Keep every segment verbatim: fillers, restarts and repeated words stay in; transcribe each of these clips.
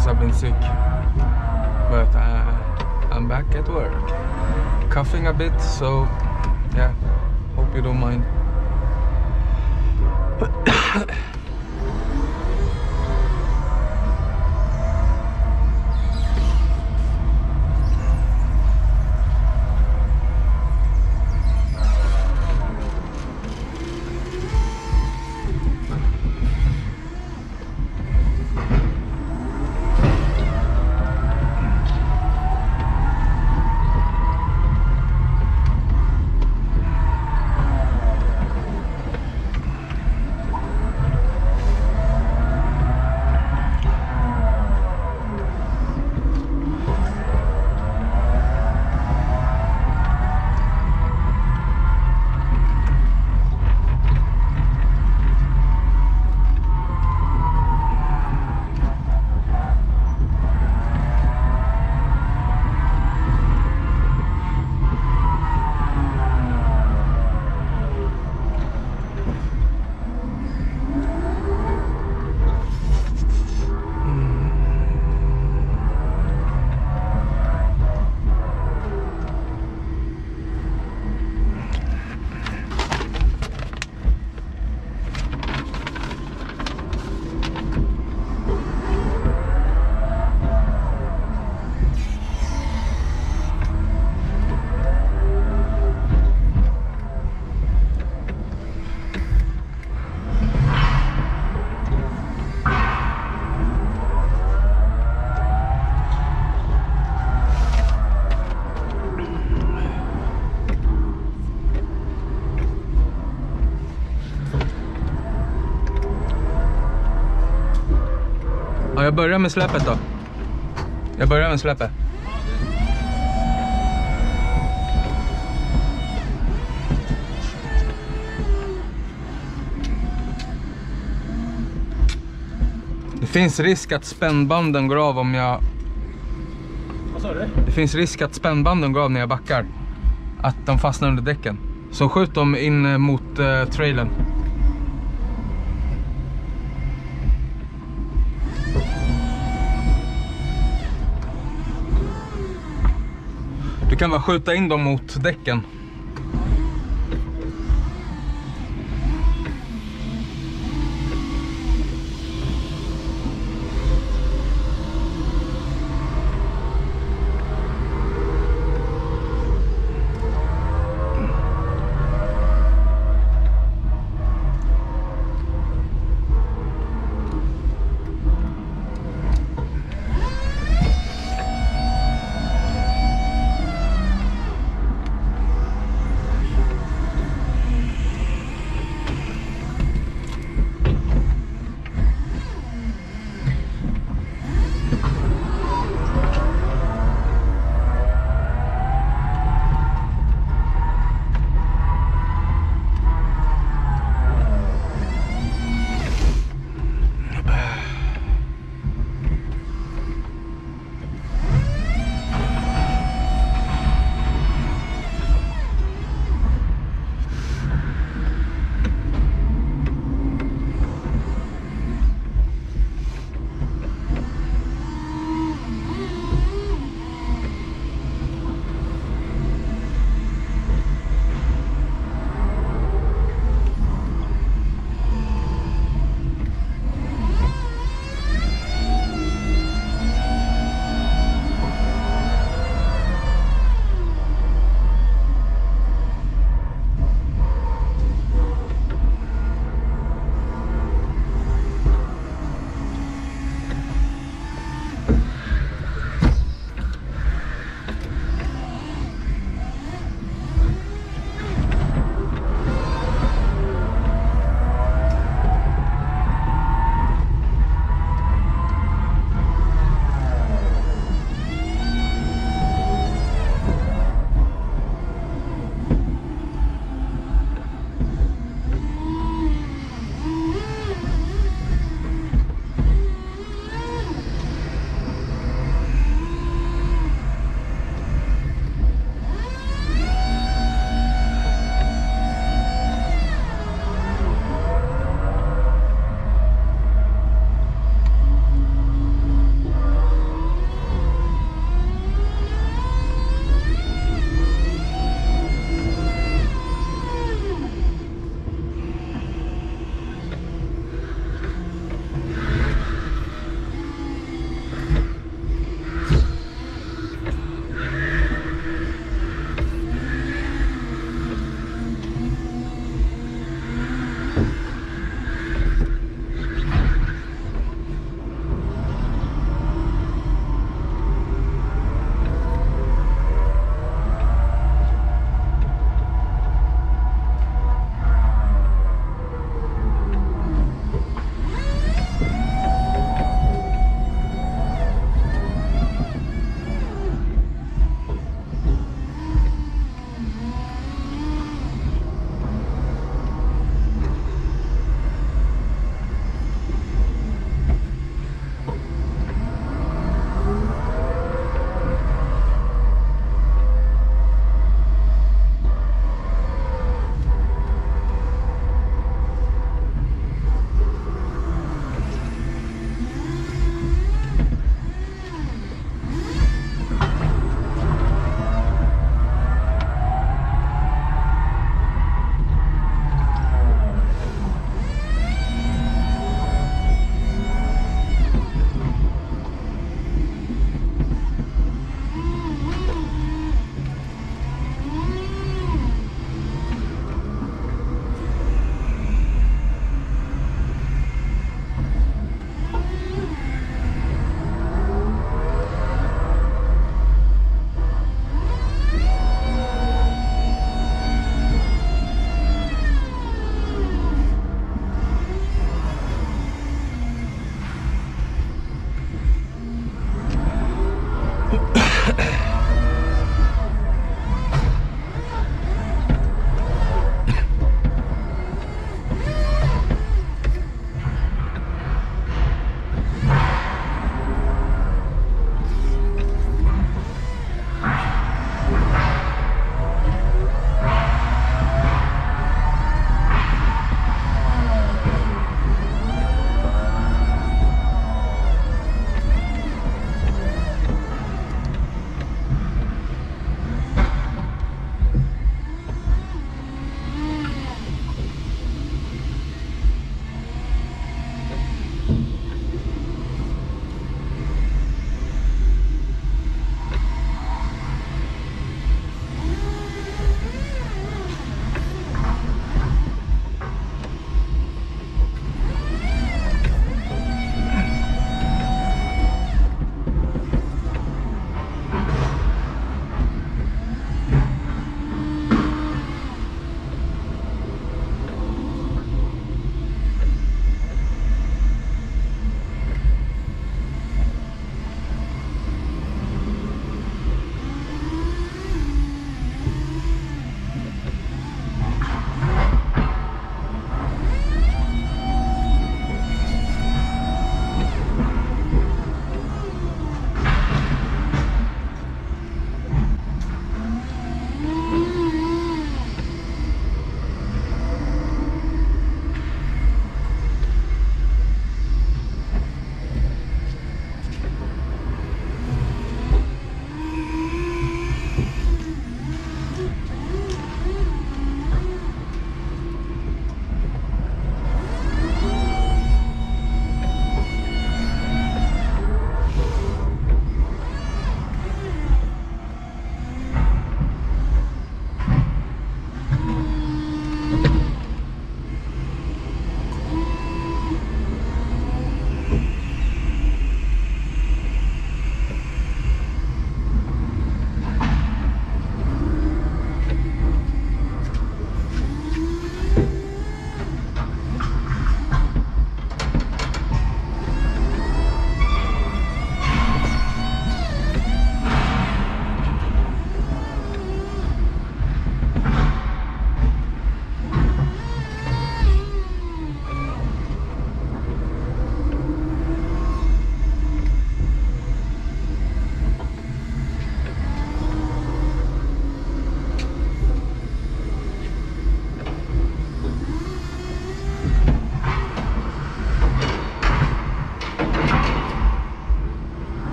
since I've been sick. But uh, I'm back at work. Coughing a bit, so yeah, hope you don't mind. Ja, jag börjar med släppet då. Jag börjar med släppet. Det finns risk att spännbanden går av om jag... Vad sa du? Det finns risk att spännbanden går av när jag backar. Att de fastnar under däcken. Så skjut dem in mot uh, trailern. Du kan bara skjuta in dem mot däcken.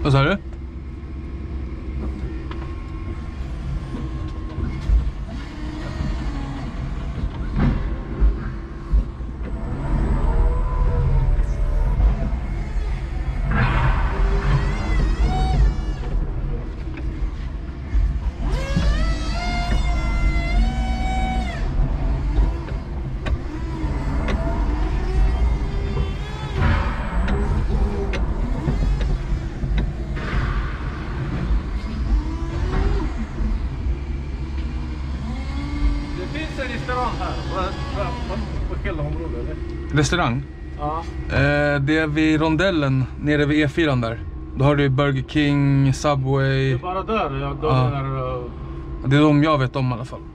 Vad sa du? Restaurang? Ja. Eh, det är vid rondellen nere vid E fyra där. Då har du Burger King, Subway. Det är bara där. Ja, de Ja. är, uh, Det är de jag vet om i alla fall.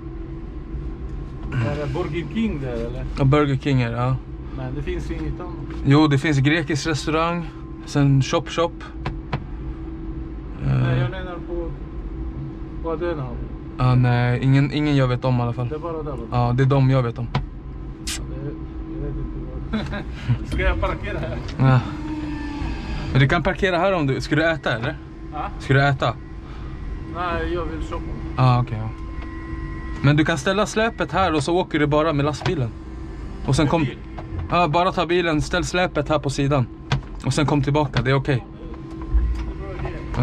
är det Burger King där eller? Ja, Burger King är det, ja. Men det finns inget annat. Jo, det finns grekisk restaurang. Sen Chop Chop. Nej, Eh, jag menar på... Vad är det här? ja, nej, ingen, ingen jag vet om i alla fall. Det är bara där. Ja, det är de jag vet om. Ja, det, jag vet inte vad... Ska jag parkera här? Ja. Men du kan parkera här om du... Ska du äta eller? Ja? Ska du äta? Nej, jag vill shoppa. Ja, ah, okej. Okay, ja. Men du kan ställa släpet här och så åker du bara med lastbilen. Och sen kom... Ja, bara ta bilen, ställ släpet här på sidan. Och sen kom tillbaka, det är okej. Okay. Ja.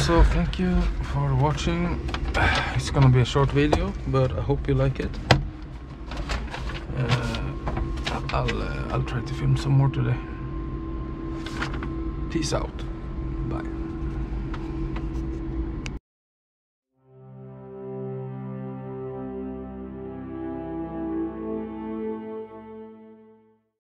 So thank you for watching. It's gonna be a short video, but I hope you like it. Uh, I'll uh, I'll try to film some more today. Peace out.